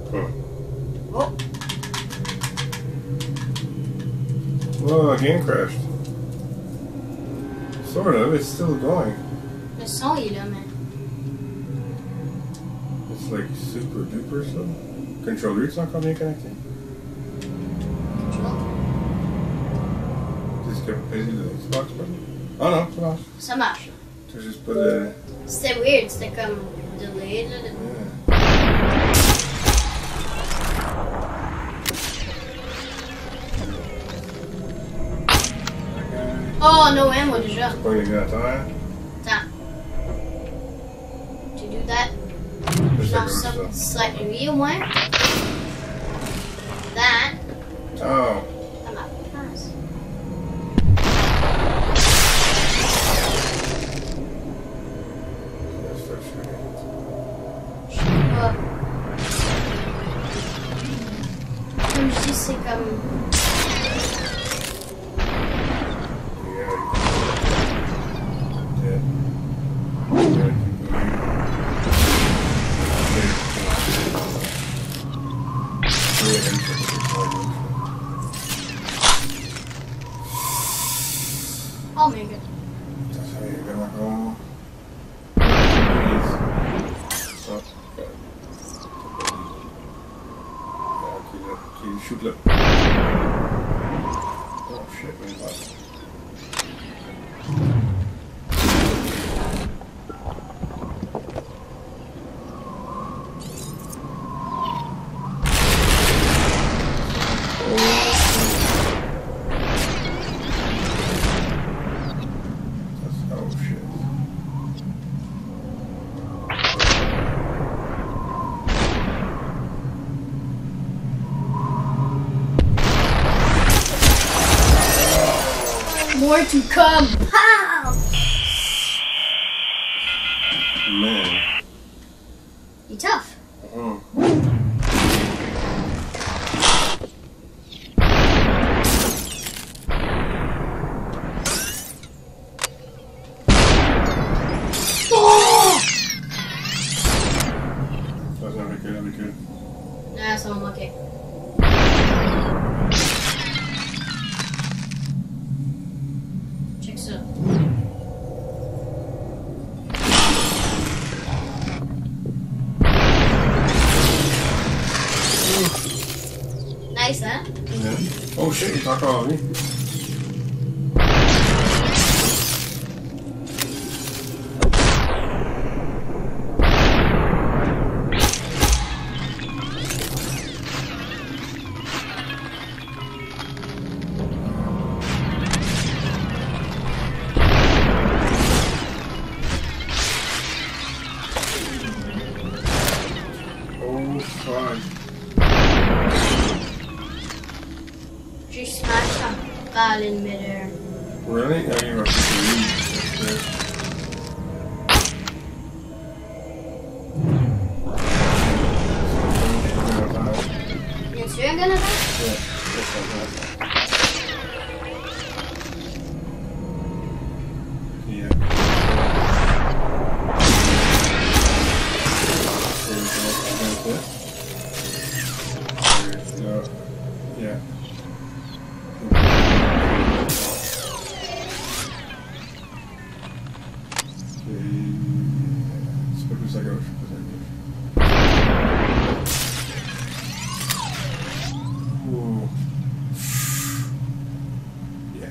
Huh. Oh. Well, the game crashed. Sort of. It's still going. Le son il est là, mais. It's like super duper slow. Controller's not bien connecté. Control. Est-ce que vas-y le Xbox button? Oh non, ça marche. Ça marche. Tu as juste pas de. C'était weird, c'était comme delayed là. Yeah. Oh, no ammo déjà. Pas les gars à terre. Attends. To do that, Juste à non, gauche, ça, ça. select lui au moins. That. Oh. À ma place. Let's start shooting. Je sais pas. Comme je dis, c'est comme. Yeah. Yeah. Yeah. Oh my god. That's how you're gonna go. Oh, God. Can you shoot it? Oh shit, man. More to come. Pow! Man. You tough. Mm. Oh! That's not good, that'd be good. Nah, ça va manquer. Check ça. Nice, hein? Yeah. Oh shit, he's encore en vie. Oh fuck. J'ai smash a balle in midair. Really? Oh, you're rushing Y a-tu un gun avant? Yeah. C'est pas plus à gauche, plus à gauche. Ooh. Yeah.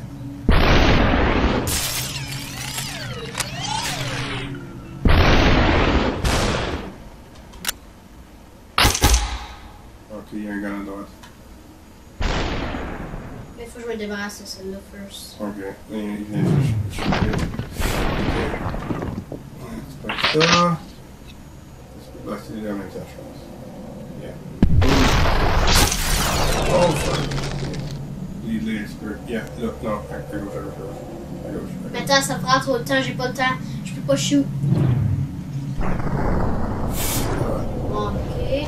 Ok, il y a un gars à droite. Il faut que je me débarrasse de celle-là first. Ok, il vient de shooter. C'est pas ça. Là, c'est la même chose, je pense. Yeah. Oh, fuck. Lead skirt. Yeah, no, à gauche, à gauche, à gauche. Mais attends, ça prend trop de temps, j'ai pas le temps. Je peux pas shoot. Ok.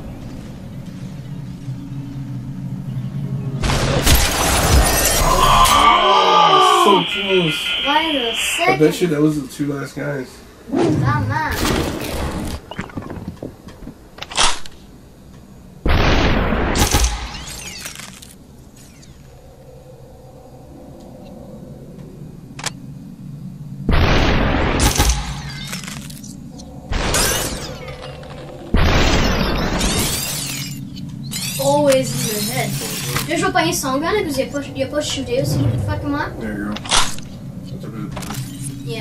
So close. Wait a I second. bet you that was the two last guys. Come on. always in your head. Là, je vais pogner son gun, là, parce qu'il n'y a pas de shooter aussi. Fuck moi. There you go. Ça t'a plus de Yeah.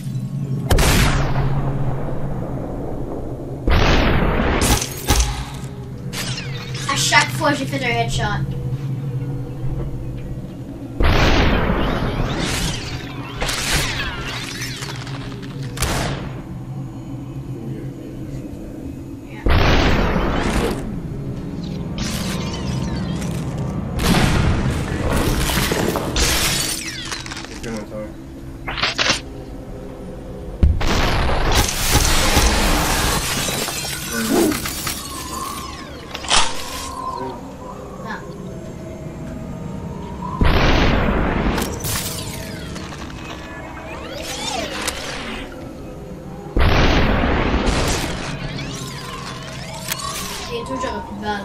À chaque fois, j'ai fait un headshot. Bientôt, j'aurai plus de balles.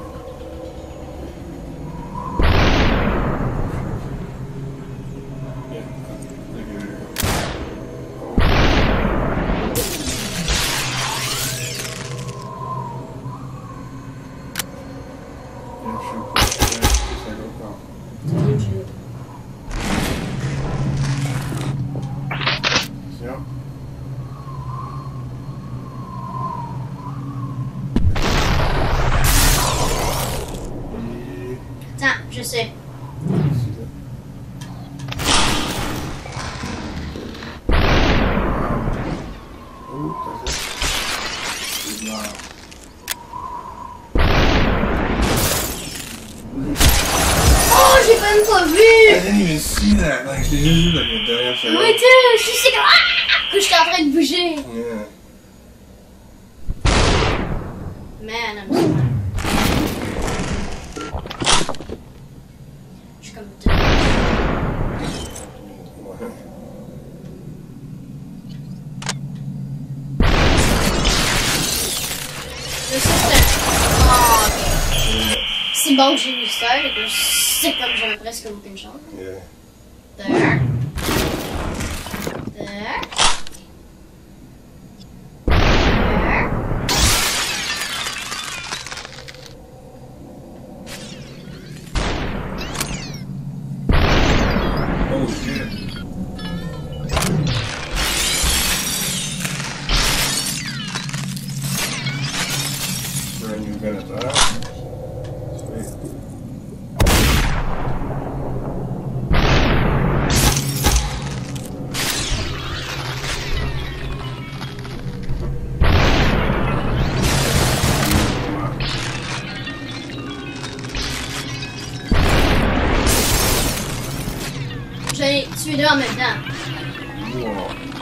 Attends, je sais. Oh, j'ai même pas vu! I didn't even see that. Like, j'ai juste vu like, derrière ça. Moi, tu je sais que j'étais en train de bouger. Yeah. Man, I'm sorry. Je suis comme tout. Je sais que oh, ok. C'est bon que j'ai vu ça, et que je sais comme j'avais presque aucune chance. Yeah. There. There. There. Oh shit. Brand new gun at that. Sweet. J'en ai tué deux en même temps. Wow.